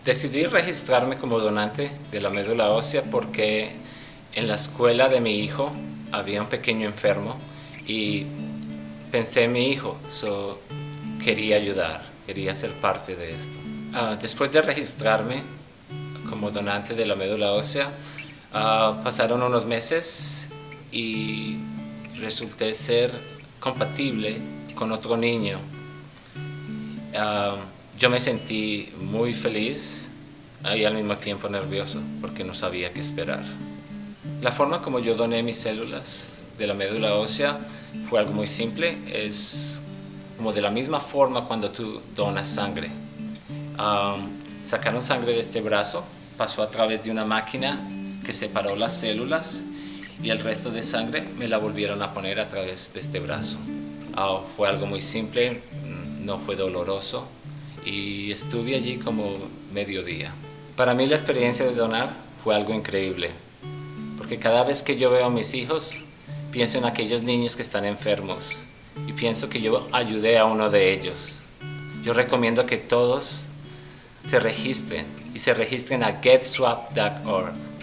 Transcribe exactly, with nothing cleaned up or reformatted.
Decidí registrarme como donante de la médula ósea porque en la escuela de mi hijo había un pequeño enfermo y pensé en mi hijo, so quería ayudar, quería ser parte de esto. Uh, después de registrarme como donante de la médula ósea, uh, pasaron unos meses y resulté ser compatible con otro niño. Uh, yo me sentí muy feliz y al mismo tiempo nervioso porque no sabía qué esperar. La forma como yo doné mis células de la médula ósea fue algo muy simple. Es como de la misma forma cuando tú donas sangre. Um, sacaron sangre de este brazo, pasó a través de una máquina que separó las células y el resto de sangre me la volvieron a poner a través de este brazo. Uh, fue algo muy simple, no fue doloroso y estuve allí como medio día. Para mí la experiencia de donar fue algo increíble, porque cada vez que yo veo a mis hijos, pienso en aquellos niños que están enfermos y pienso que yo ayudé a uno de ellos. Yo recomiendo que todos se registren y se registren a get swap punto org.